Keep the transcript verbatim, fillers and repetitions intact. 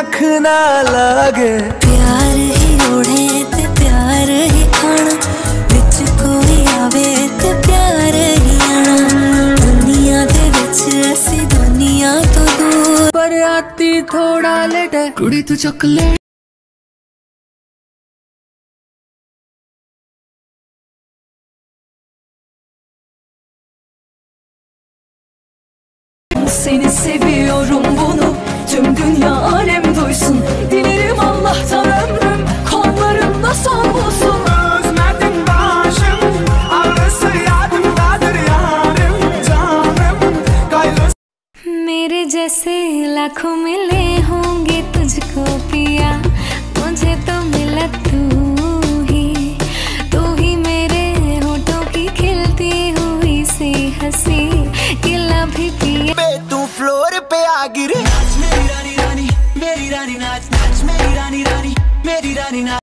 अख ना लागे। प्यार ही ओढ़े ते प्यार ही खाना, विच कोई आवे ते प्यार ही आना। दुनिया दे विच असी दुनिया तो दूर, पर आती थोड़ा लेट है कुड़ी तू chocolate. Seni seviyorum bunu tüm dünya alem duysun. Dilerim Allah'tan ömrüm kollarımda son bulsun. Özledim başım ağrısı yadımdadır yarım canım gayrı। मेरे जैसे लाखों मिले होंगे तुझको पिया, मुझे तो मिला तू ही। तू ही मेरे होठों की खिलती हुई सी हंसी, गिला भी पिया। तू फ्लोर पे आ गिरे। नाच मेरी रानी रानी मेरी रानी नाच नाच मेरी रानी रानी मेरी रानी नाच।